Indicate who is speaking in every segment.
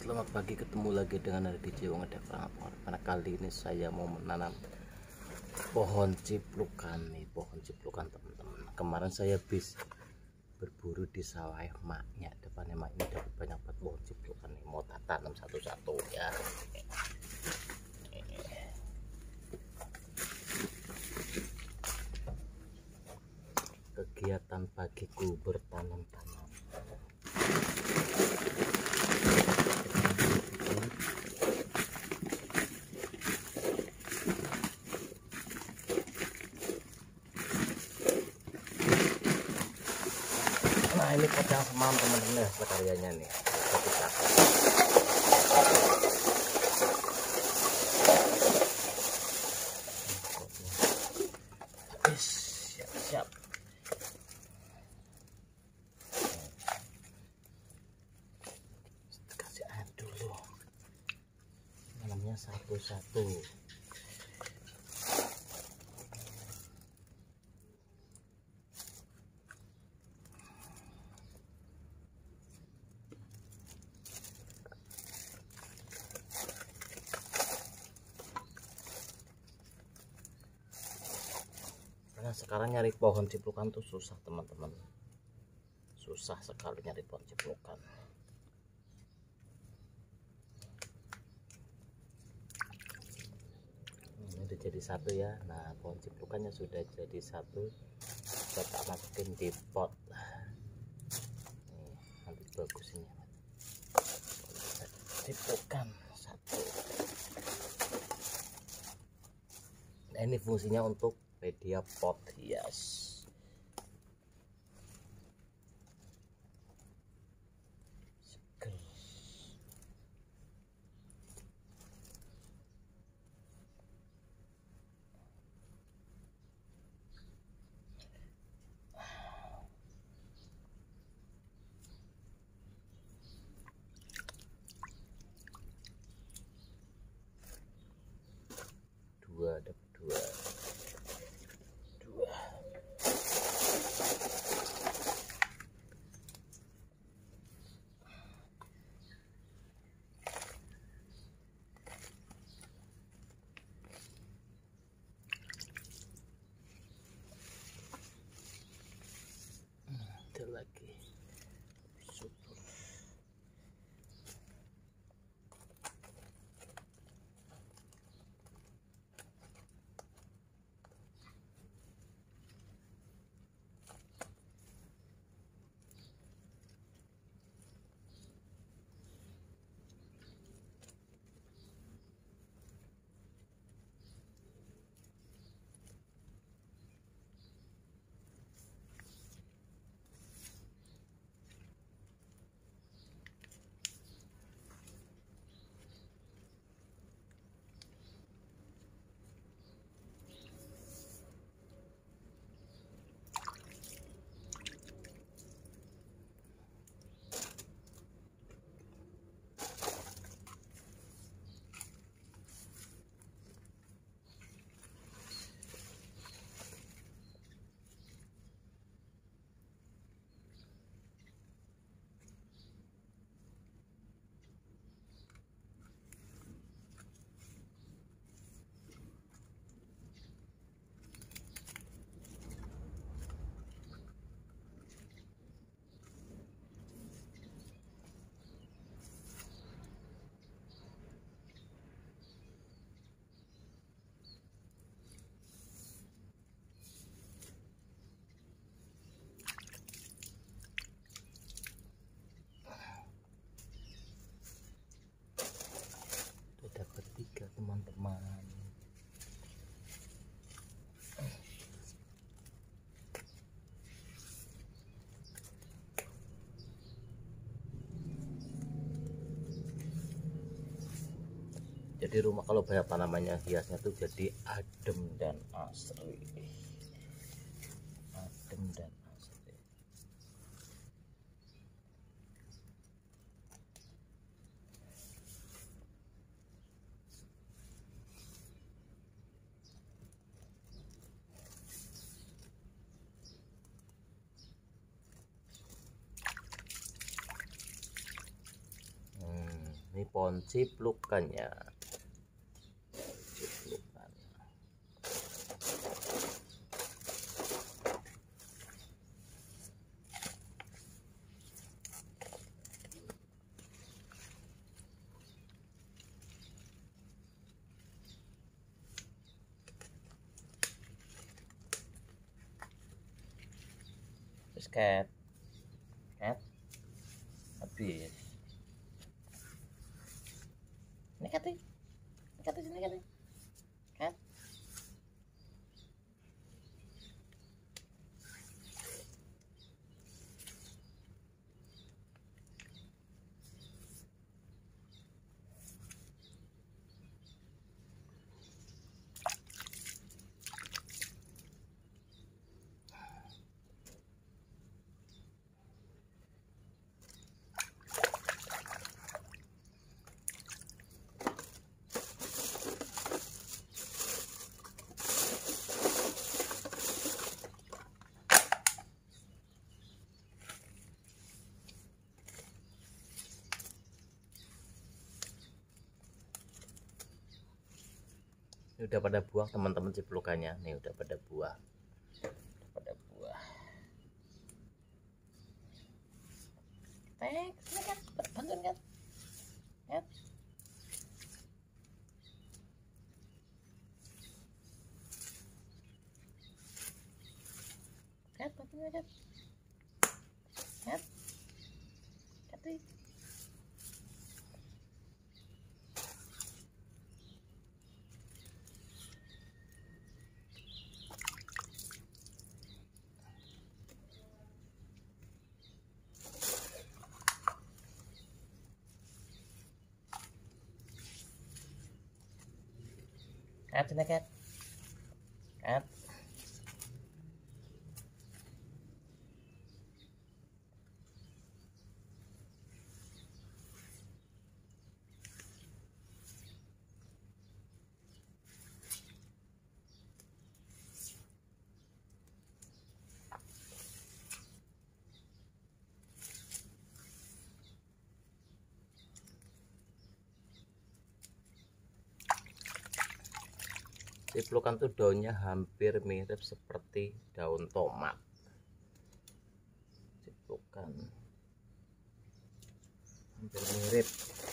Speaker 1: Selamat pagi, ketemu lagi dengan Ari DJ Wong Edek Prangapura. Pada kali ini saya mau menanam pohon ciplukan nih, pohon ciplukan teman-teman. Kemarin saya habis berburu di sawah maknya, depannya mak ini dapat banyak banget pohon ciplukan nih. Mau tak tanam satu-satu ya. Kegiatan pagiku bertanam-tanam. Nah, ini kacang semalam teman-teman ya, karyanya nih. Siap-siap. Kasih air dulu. Namanya satu-satu. Nah, sekarang nyari pohon ciplukan tuh susah teman-teman, susah sekali nyari pohon ciplukan. Ini udah jadi satu ya. Nah, pohon ciplukannya sudah jadi satu, kita masukin di pot. Nih, nanti bagus ini ciplukan satu. Nah, ini fungsinya untuk media pot hias. Dapat dua. Ada lagi. Syukur. Dapat 3 teman-teman. Jadi rumah kalau banyak tanamannya hiasnya tuh jadi adem dan asri. Adem dan asri. Ini pohon ciplukannya. Ciplukan. Terus cat habis. Ini cat sini cat. Cat. Ini udah pada buah teman-teman ciplukannya. Nih udah pada buah. Sini kan, bantuin kan. Cat. Bantuin kan. Cat. Sini cat. Ciplukan tuh daunnya hampir mirip seperti daun tomat. Ciplukan hampir mirip.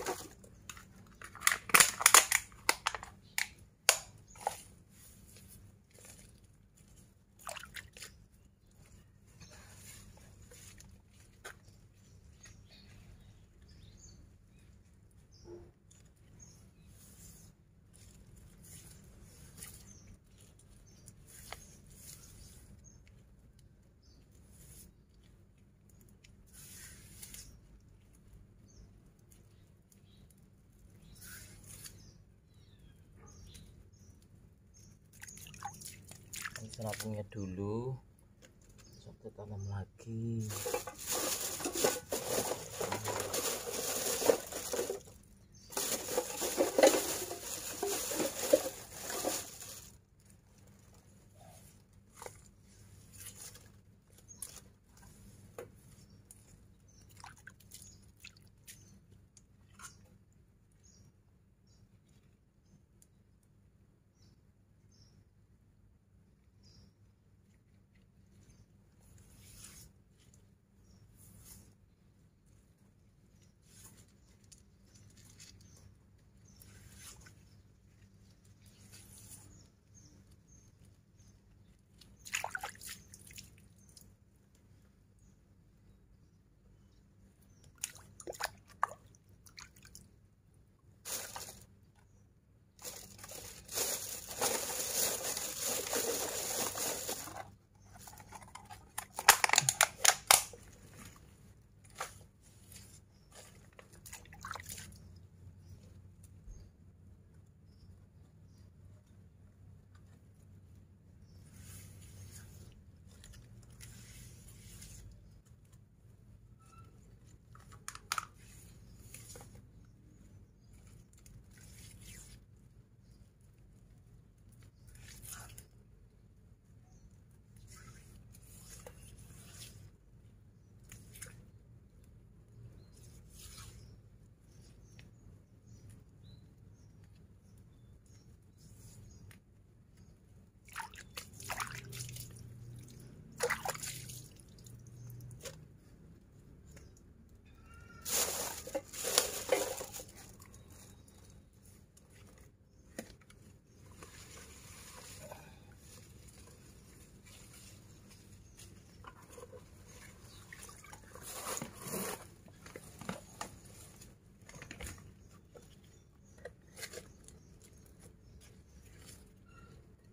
Speaker 1: Serapungnya dulu, kita tanam lagi.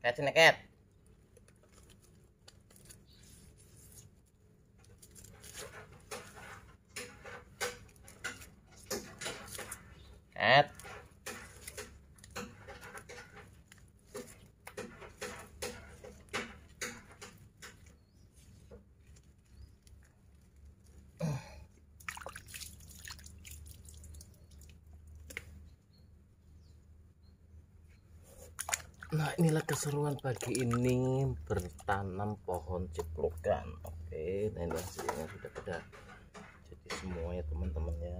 Speaker 1: Ket sini ket. Ket. Nah, inilah keseruan pagi ini bertanam pohon ciplukan. Oke, nah ini hasilnya sudah pada jadi semua ya teman-teman ya.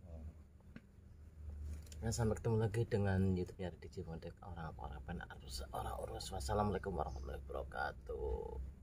Speaker 1: Nah, sampai ketemu lagi dengan YouTube-nya DJ Bondek orang urus. Wassalamualaikum warahmatullahi wabarakatuh.